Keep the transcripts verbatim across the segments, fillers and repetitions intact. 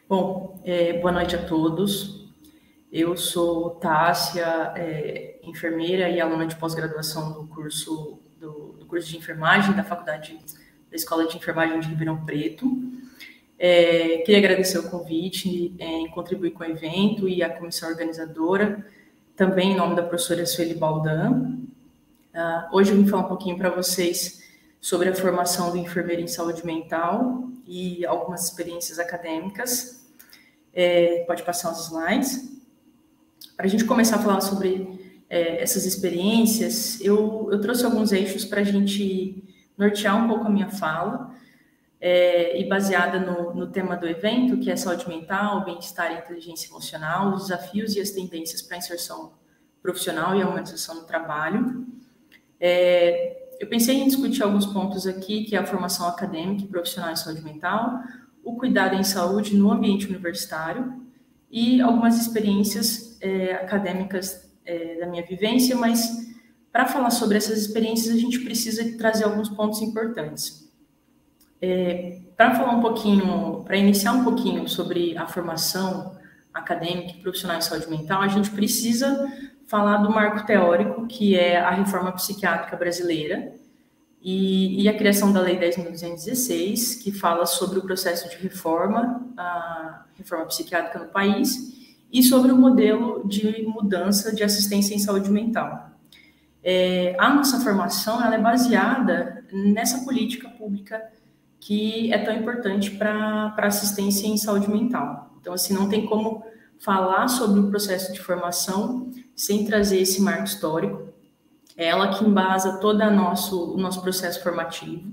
Bom, é, boa noite a todos. Eu sou Tássia, é, enfermeira e aluna de pós-graduação do curso, do, do curso de enfermagem da Faculdade da Escola de Enfermagem de Ribeirão Preto. É, queria agradecer o convite é, em contribuir com o evento e a comissão organizadora, também em nome da professora Sueli Baldan. Uh, hoje eu vim falar um pouquinho para vocês sobre a formação do enfermeiro em saúde mental e algumas experiências acadêmicas. É, pode passar os slides. Para a gente começar a falar sobre é, essas experiências, eu, eu trouxe alguns eixos para a gente nortear um pouco a minha fala, é, e baseada no, no tema do evento, que é saúde mental, bem-estar e inteligência emocional, os desafios e as tendências para a inserção profissional e a humanização do trabalho. É, eu pensei em discutir alguns pontos aqui, que é a formação acadêmica e profissional em saúde mental, o cuidado em saúde no ambiente universitário e algumas experiências é, acadêmicas é, da minha vivência, mas para falar sobre essas experiências a gente precisa trazer alguns pontos importantes. É, para falar um pouquinho, para iniciar um pouquinho sobre a formação acadêmica e profissional em saúde mental, a gente precisa falar do marco teórico, que é a reforma psiquiátrica brasileira, e, e a criação da Lei dez mil duzentos e dezesseis, que fala sobre o processo de reforma, a reforma psiquiátrica no país, e sobre o modelo de mudança de assistência em saúde mental. É, a nossa formação ela é baseada nessa política pública que é tão importante para a assistência em saúde mental. Então, assim, não tem como falar sobre o processo de formação sem trazer esse marco histórico. É ela que embasa todo a nosso, o nosso processo formativo.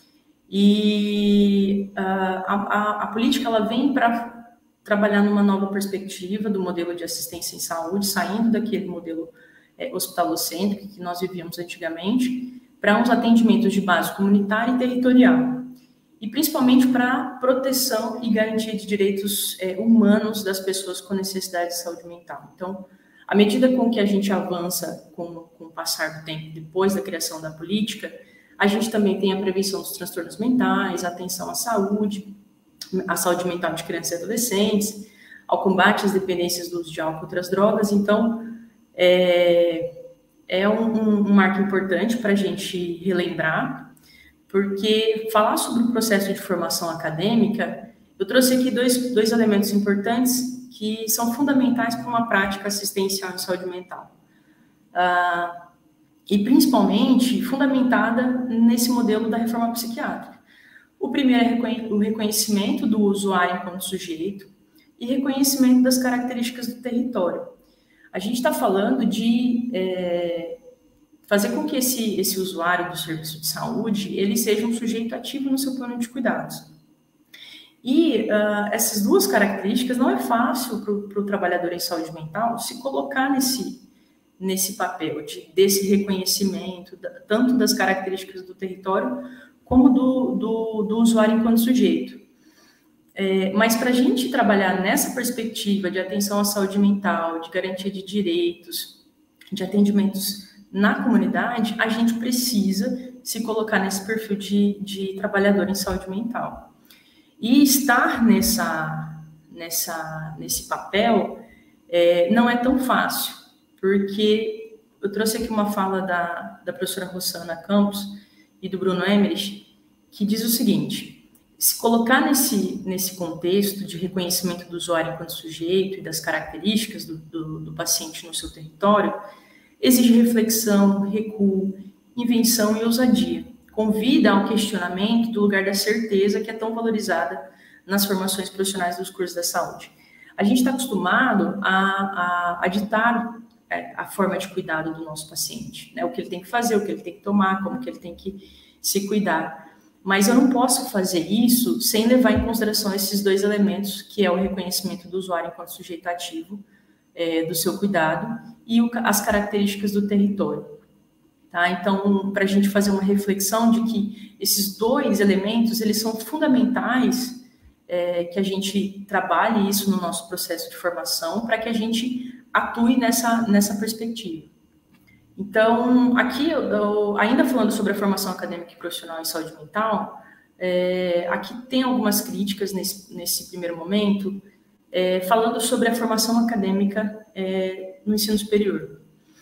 E uh, a, a, a política ela vem para trabalhar numa nova perspectiva do modelo de assistência em saúde, saindo daquele modelo é, hospitalocêntrico que nós vivíamos antigamente, para uns atendimentos de base comunitária e territorial. E principalmente para proteção e garantia de direitos é, humanos das pessoas com necessidade de saúde mental. Então, à medida com que a gente avança com, com o passar do tempo, depois da criação da política, a gente também tem a prevenção dos transtornos mentais, a atenção à saúde, à saúde mental de crianças e adolescentes, ao combate às dependências do uso de álcool e outras drogas. Então, é, é um, um, um marco importante para a gente relembrar, porque falar sobre o processo de formação acadêmica, eu trouxe aqui dois, dois elementos importantes que são fundamentais para uma prática assistencial em saúde mental. Ah, e principalmente fundamentada nesse modelo da reforma psiquiátrica. O primeiro é o reconhecimento do usuário enquanto sujeito e reconhecimento das características do território. A gente está falando de é, fazer com que esse, esse usuário do serviço de saúde ele seja um sujeito ativo no seu plano de cuidados. E uh, essas duas características não é fácil para o trabalhador em saúde mental se colocar nesse, nesse papel de, desse reconhecimento, da, tanto das características do território como do, do, do usuário enquanto sujeito. É, mas para a gente trabalhar nessa perspectiva de atenção à saúde mental, de garantia de direitos, de atendimentos na comunidade, a gente precisa se colocar nesse perfil de, de trabalhador em saúde mental. E estar nessa, nessa, nesse papel é, não é tão fácil, porque eu trouxe aqui uma fala da, da professora Rosana Campos e do Bruno Emerich, que diz o seguinte: se colocar nesse, nesse contexto de reconhecimento do usuário enquanto sujeito e das características do, do, do paciente no seu território, exige reflexão, recuo, invenção e ousadia. Convida ao questionamento do lugar da certeza que é tão valorizada nas formações profissionais dos cursos da saúde. A gente está acostumado a, a, a ditar é, a forma de cuidado do nosso paciente, né? O que ele tem que fazer, o que ele tem que tomar, como que ele tem que se cuidar. Mas eu não posso fazer isso sem levar em consideração esses dois elementos, que é o reconhecimento do usuário enquanto sujeito ativo é, do seu cuidado e o, as características do território. Tá? Então, para a gente fazer uma reflexão de que esses dois elementos, eles são fundamentais, é, que a gente trabalhe isso no nosso processo de formação, para que a gente atue nessa, nessa perspectiva. Então, aqui, eu, eu, ainda falando sobre a formação acadêmica e profissional em saúde mental, É, aqui tem algumas críticas nesse, nesse primeiro momento, é, falando sobre a formação acadêmica é, no ensino superior.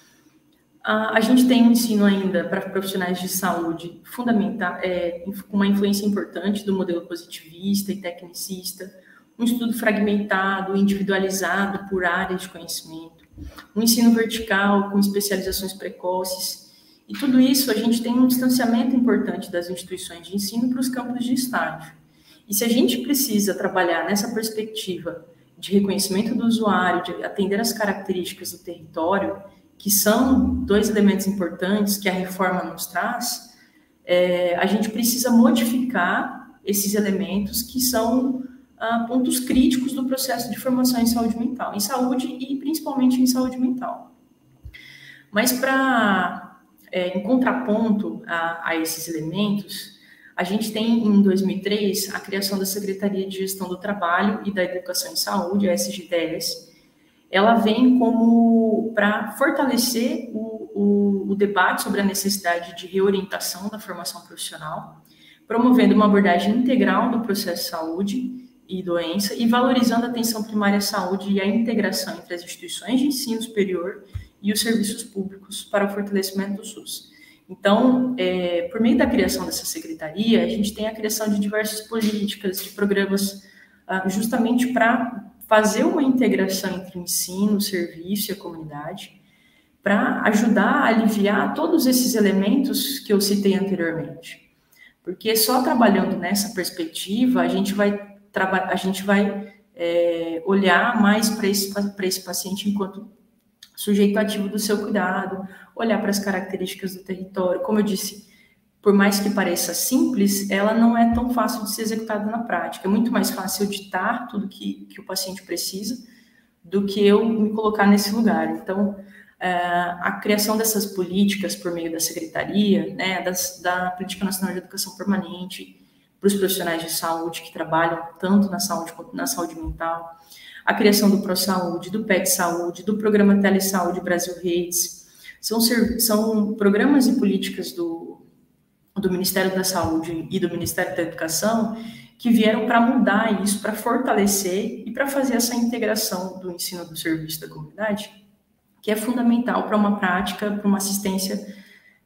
A, a gente tem um ensino ainda para profissionais de saúde fundamental, é, com uma influência importante do modelo positivista e tecnicista, um estudo fragmentado, individualizado por áreas de conhecimento, um ensino vertical com especializações precoces, e tudo isso a gente tem um distanciamento importante das instituições de ensino para os campos de estágio. E se a gente precisa trabalhar nessa perspectiva de reconhecimento do usuário, de atender às características do território, que são dois elementos importantes que a reforma nos traz, é, a gente precisa modificar esses elementos que são ah, pontos críticos do processo de formação em saúde mental, em saúde e principalmente em saúde mental. Mas para... É, em contraponto a, a esses elementos, a gente tem em dois mil e três a criação da Secretaria de Gestão do Trabalho e da Educação em Saúde, a S G T S. Ela vem como para fortalecer o, o, o debate sobre a necessidade de reorientação da formação profissional, promovendo uma abordagem integral do processo de saúde e doença e valorizando a atenção primária à saúde e a integração entre as instituições de ensino superior e os serviços públicos para o fortalecimento do SUS. Então, é, por meio da criação dessa secretaria, a gente tem a criação de diversas políticas, de programas, ah, justamente para fazer uma integração entre o ensino, o serviço e a comunidade, para ajudar a aliviar todos esses elementos que eu citei anteriormente. Porque só trabalhando nessa perspectiva, a gente vai, a gente vai é, olhar mais para esse, para esse paciente enquanto sujeito ativo do seu cuidado, olhar para as características do território. Como eu disse, por mais que pareça simples, ela não é tão fácil de ser executada na prática. É muito mais fácil eu ditar tudo que, que o paciente precisa do que eu me colocar nesse lugar. Então, a criação dessas políticas por meio da secretaria, né, das, da Política Nacional de Educação Permanente, para os profissionais de saúde que trabalham tanto na saúde quanto na saúde mental, a criação do ProSaúde, do P E T Saúde, do Programa Telesaúde Brasil Redes, são, são programas e políticas do, do Ministério da Saúde e do Ministério da Educação que vieram para mudar isso, para fortalecer e para fazer essa integração do ensino do serviço da comunidade, que é fundamental para uma prática, para uma assistência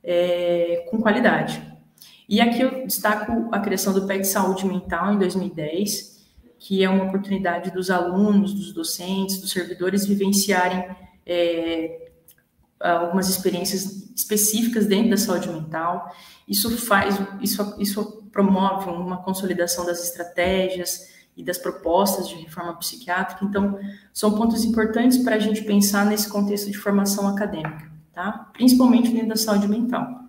é, com qualidade. E aqui eu destaco a criação do P E T Saúde Mental em dois mil e dez, que é uma oportunidade dos alunos, dos docentes, dos servidores vivenciarem é, algumas experiências específicas dentro da saúde mental. Isso faz, isso, isso promove uma consolidação das estratégias e das propostas de reforma psiquiátrica. Então, são pontos importantes para a gente pensar nesse contexto de formação acadêmica, tá? Principalmente dentro da saúde mental.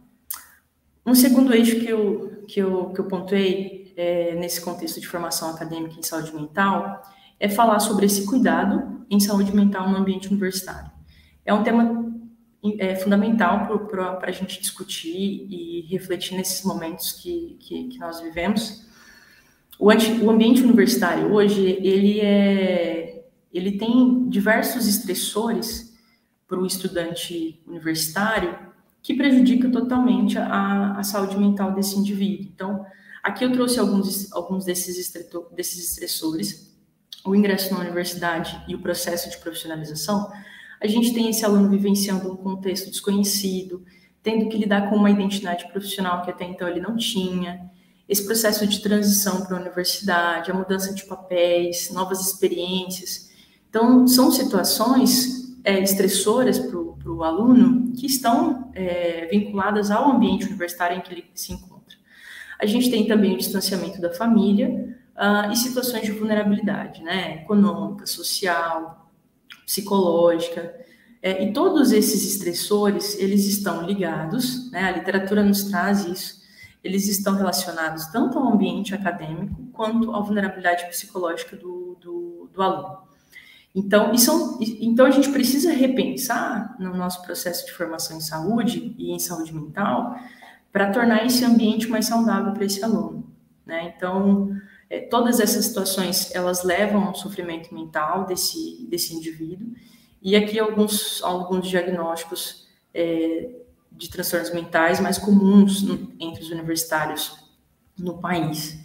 Um segundo eixo que eu, que eu, que eu pontuei É, nesse contexto de formação acadêmica em saúde mental, é falar sobre esse cuidado em saúde mental no ambiente universitário. É um tema é, fundamental para a gente discutir e refletir nesses momentos que, que, que nós vivemos. O, anti, o ambiente universitário hoje, ele, é, ele tem diversos estressores para o estudante universitário que prejudicam totalmente a, a saúde mental desse indivíduo. Então, aqui eu trouxe alguns, alguns desses, estretor, desses estressores, o ingresso na universidade e o processo de profissionalização. A gente tem esse aluno vivenciando um contexto desconhecido, tendo que lidar com uma identidade profissional que até então ele não tinha, esse processo de transição para a universidade, a mudança de papéis, novas experiências. Então, são situações é, estressoras para o aluno que estão é, vinculadas ao ambiente universitário em que ele se encontra. A gente tem também o distanciamento da família uh, e situações de vulnerabilidade, né? Econômica, social, psicológica. É, e todos esses estressores, eles estão ligados, né? A literatura nos traz isso, eles estão relacionados tanto ao ambiente acadêmico quanto à vulnerabilidade psicológica do, do, do aluno. Então, e são, então, a gente precisa repensar no nosso processo de formação em saúde e em saúde mental para tornar esse ambiente mais saudável para esse aluno, né? Então, é, todas essas situações, elas levam ao sofrimento mental desse, desse indivíduo, e aqui alguns, alguns diagnósticos é, de transtornos mentais mais comuns no, entre os universitários no país.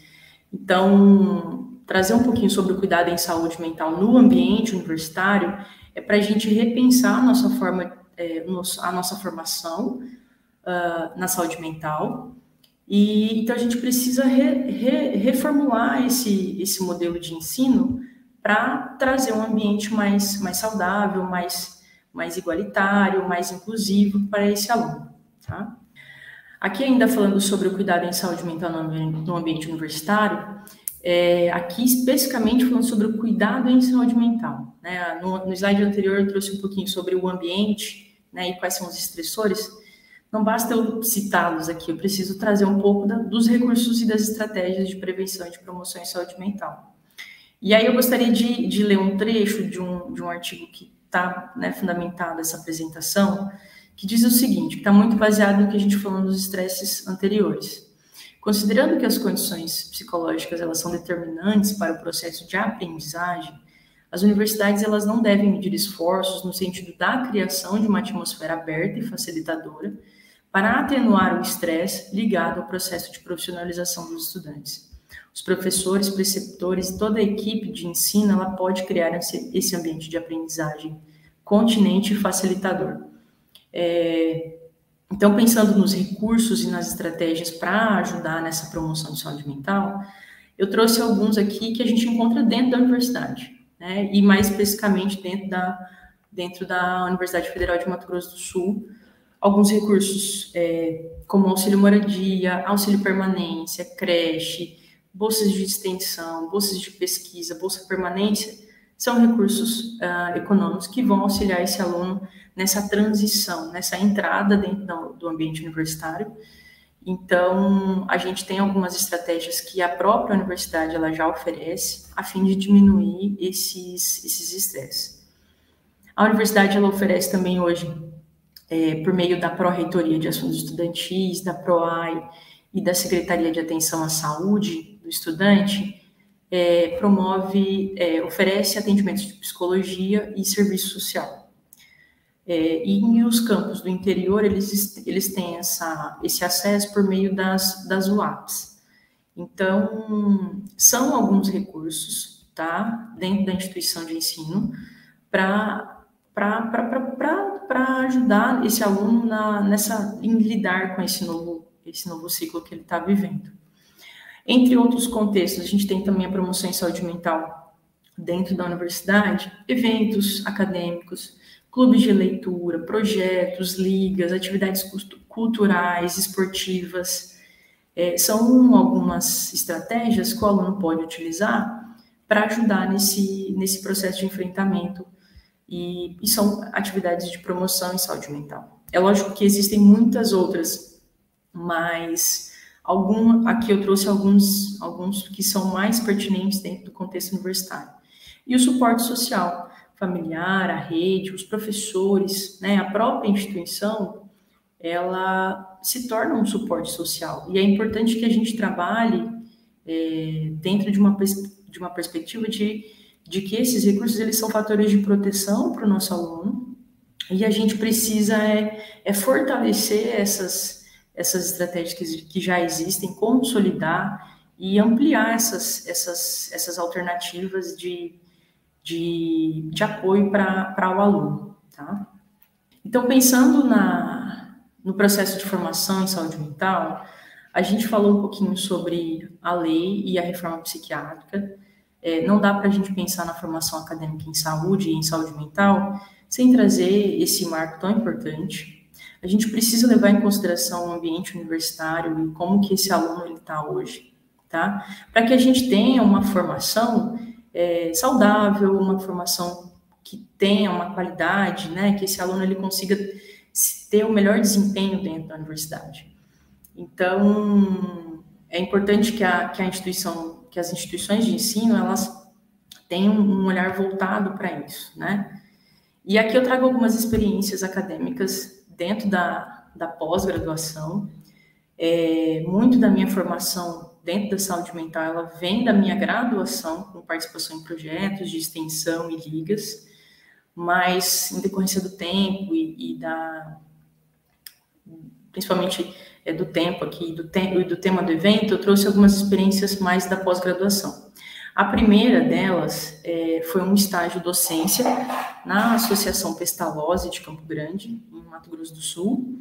Então, trazer um pouquinho sobre o cuidado em saúde mental no ambiente universitário é para a gente repensar a nossa forma, é, a nossa formação uh, na saúde mental. E então a gente precisa re, re, reformular esse, esse modelo de ensino para trazer um ambiente mais, mais saudável, mais, mais igualitário, mais inclusivo para esse aluno, tá? Aqui ainda falando sobre o cuidado em saúde mental no ambiente, no ambiente universitário, é, aqui especificamente falando sobre o cuidado em saúde mental, né? No, no slide anterior eu trouxe um pouquinho sobre o ambiente, né, e quais são os estressores. Não basta eu citá-los aqui, eu preciso trazer um pouco da, dos recursos e das estratégias de prevenção e de promoção em saúde mental. E aí eu gostaria de, de ler um trecho de um, de um artigo que está, né, fundamentado essa apresentação, que diz o seguinte, que está muito baseado no que a gente falou nos estresses anteriores. Considerando que as condições psicológicas elas são determinantes para o processo de aprendizagem, as universidades elas não devem medir esforços no sentido da criação de uma atmosfera aberta e facilitadora para atenuar o estresse ligado ao processo de profissionalização dos estudantes. Os professores, preceptores e toda a equipe de ensino ela pode criar esse ambiente de aprendizagem continente e facilitador. É, então, pensando nos recursos e nas estratégias para ajudar nessa promoção de saúde mental, eu trouxe alguns aqui que a gente encontra dentro da universidade, né, e mais especificamente dentro da, dentro da Universidade Federal de Mato Grosso do Sul, alguns recursos é, como auxílio moradia, auxílio permanência, creche, bolsas de extensão, bolsas de pesquisa, bolsa permanência, são recursos uh, econômicos que vão auxiliar esse aluno nessa transição, nessa entrada dentro do ambiente universitário. Então, a gente tem algumas estratégias que a própria universidade ela já oferece a fim de diminuir esses, esses estresses. A universidade ela oferece também hoje, é, por meio da Pró-Reitoria de Assuntos Estudantis, da PROAI e da Secretaria de Atenção à Saúde do Estudante, é, promove, é, oferece atendimentos de psicologia e serviço social. É, e os campos do interior, eles, eles têm essa, esse acesso por meio das, das U A Ps. Então, são alguns recursos, tá, dentro da instituição de ensino para ajudar esse aluno na, nessa, em lidar com esse novo, esse novo ciclo que ele está vivendo. Entre outros contextos, a gente tem também a promoção em saúde mental dentro da universidade, eventos acadêmicos, clubes de leitura, projetos, ligas, atividades culturais, esportivas. É, são algumas estratégias que o aluno pode utilizar para ajudar nesse, nesse processo de enfrentamento e, e são atividades de promoção em saúde mental. É lógico que existem muitas outras, mas algum, aqui eu trouxe alguns, alguns que são mais pertinentes dentro do contexto universitário. E o suporte social, familiar, a rede, os professores, né, a própria instituição, ela se torna um suporte social. E é importante que a gente trabalhe é, dentro de uma, de uma perspectiva de, de que esses recursos eles são fatores de proteção para o nosso aluno e a gente precisa é, é fortalecer essas, essas estratégias que, que já existem, consolidar e ampliar essas, essas, essas alternativas de De, de apoio para o aluno, tá? Então, pensando na, no processo de formação em saúde mental, a gente falou um pouquinho sobre a lei e a reforma psiquiátrica. É, não dá para a gente pensar na formação acadêmica em saúde e em saúde mental sem trazer esse marco tão importante. A gente precisa levar em consideração o ambiente universitário e como que esse aluno está hoje, tá? Para que a gente tenha uma formação É, saudável, uma formação que tenha uma qualidade, né, que esse aluno ele consiga ter o melhor desempenho dentro da universidade. Então, é importante que a, que a instituição, que as instituições de ensino, elas tenham um olhar voltado para isso, né? E aqui eu trago algumas experiências acadêmicas dentro da, da pós-graduação. É, muito da minha formação dentro da saúde mental, ela vem da minha graduação, com participação em projetos de extensão e ligas, mas em decorrência do tempo e, e da, principalmente é, do tempo aqui, do, te do tema do evento, eu trouxe algumas experiências mais da pós-graduação. A primeira delas é, foi um estágio docência na Associação Pestalozzi de Campo Grande, em Mato Grosso do Sul.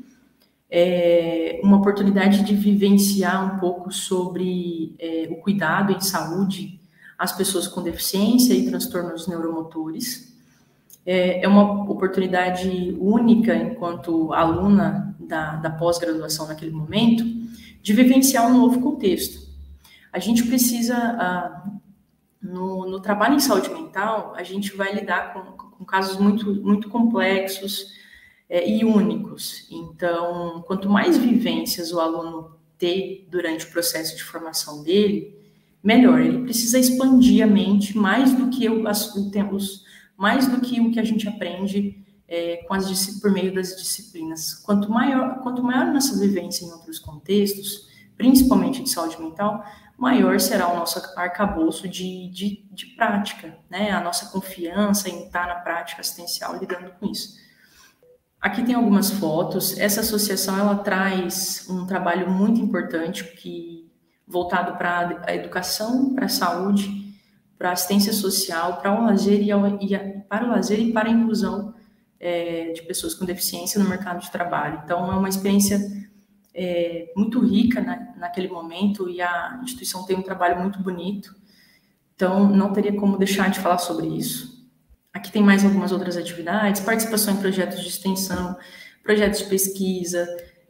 É, uma oportunidade de vivenciar um pouco sobre é, o cuidado em saúde às pessoas com deficiência e transtornos neuromotores. É, é uma oportunidade única, enquanto aluna da, da pós-graduação naquele momento, de vivenciar um novo contexto. A gente precisa, ah, no, no trabalho em saúde mental, a gente vai lidar com, com casos muito, muito complexos é, e únicos. Então, quanto mais vivências o aluno ter durante o processo de formação dele, melhor. Ele precisa expandir a mente mais do que o, as, os, mais do que o que a gente aprende é, com as, por meio das disciplinas. Quanto maior, quanto maior a nossa vivência em outros contextos, principalmente de saúde mental, maior será o nosso arcabouço de, de, de prática, né? A nossa confiança em estar na prática assistencial lidando com isso. Aqui tem algumas fotos. Essa associação, ela traz um trabalho muito importante que, voltado para a educação, para a saúde, para a assistência social, para o lazer e, ao, e a, para o lazer e para a inclusão é, de pessoas com deficiência no mercado de trabalho. Então, é uma experiência é, muito rica na, naquele momento, e a instituição tem um trabalho muito bonito. Então, não teria como deixar de falar sobre isso. Aqui tem mais algumas outras atividades: participação em projetos de extensão, projetos de pesquisa.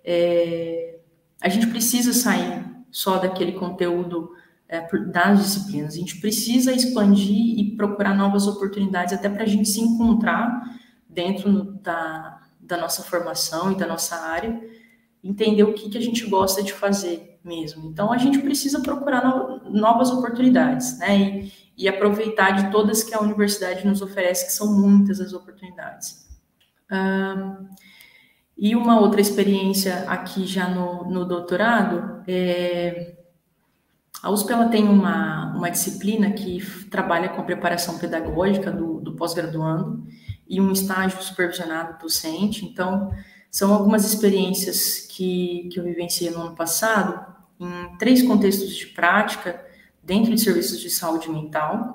É, a gente precisa sair só daquele conteúdo é, das disciplinas. A gente precisa expandir e procurar novas oportunidades, até para a gente se encontrar dentro da, da nossa formação e da nossa área, entender o que, que a gente gosta de fazer mesmo. Então, a gente precisa procurar no, novas oportunidades, né? E, e aproveitar de todas que a universidade nos oferece, que são muitas as oportunidades. Ah, e uma outra experiência aqui já no, no doutorado, é, a U S P ela tem uma, uma disciplina que trabalha com a preparação pedagógica do, do pós-graduando e um estágio supervisionado docente. Então, são algumas experiências que, que eu vivenciei no ano passado, em três contextos de prática, dentro de serviços de saúde mental,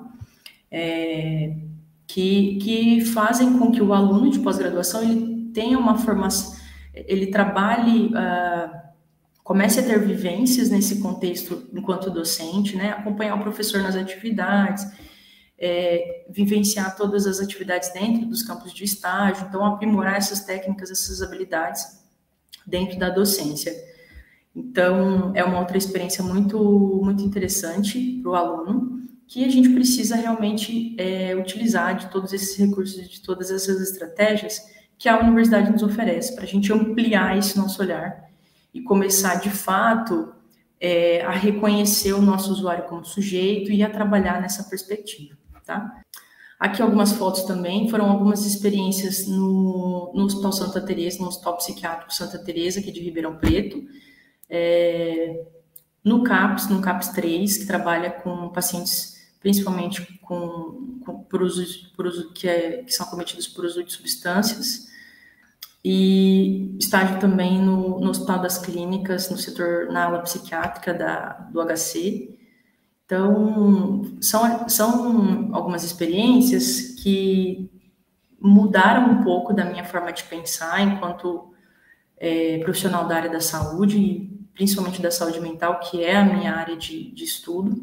é, que, que fazem com que o aluno de pós-graduação ele tenha uma formação, ele trabalhe, uh, comece a ter vivências nesse contexto enquanto docente, né, acompanhar o professor nas atividades, é, vivenciar todas as atividades dentro dos campos de estágio, então aprimorar essas técnicas, essas habilidades dentro da docência. Então, é uma outra experiência muito, muito interessante para o aluno, que a gente precisa realmente é, utilizar de todos esses recursos, de todas essas estratégias que a universidade nos oferece, para a gente ampliar esse nosso olhar e começar, de fato, é, a reconhecer o nosso usuário como sujeito e a trabalhar nessa perspectiva, tá? Aqui algumas fotos também, foram algumas experiências no, no Hospital Santa Teresa, no Hospital Psiquiátrico Santa Teresa, aqui de Ribeirão Preto, é, no CAPS, no CAPS três, que trabalha com pacientes, principalmente com, com por uso, por uso que, é, que são cometidos por uso de substâncias, e estágio também no, no Hospital das Clínicas, no setor, na ala psiquiátrica da, do H C. Então, são, são algumas experiências que mudaram um pouco da minha forma de pensar enquanto é, profissional da área da saúde, principalmente da saúde mental, que é a minha área de, de estudo,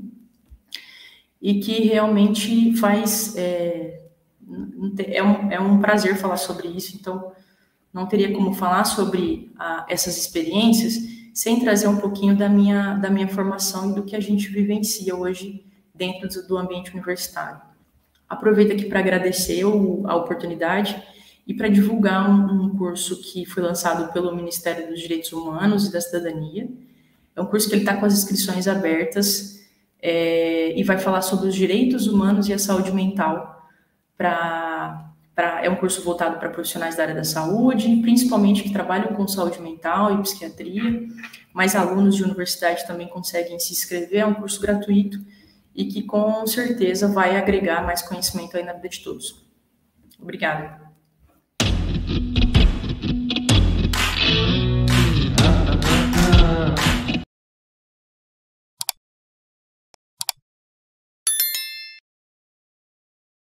e que realmente faz... É, é, um, é um prazer falar sobre isso, então não teria como falar sobre a, essas experiências sem trazer um pouquinho da minha, da minha formação e do que a gente vivencia hoje dentro do, do ambiente universitário. Aproveito aqui para agradecer o, a oportunidade e para divulgar um, um curso que foi lançado pelo Ministério dos Direitos Humanos e da Cidadania. É um curso que ele está com as inscrições abertas é, e vai falar sobre os direitos humanos e a saúde mental. Pra, pra, é um curso voltado para profissionais da área da saúde, principalmente que trabalham com saúde mental e psiquiatria, mas alunos de universidade também conseguem se inscrever. É um curso gratuito e que com certeza vai agregar mais conhecimento aí na vida de todos. Obrigada.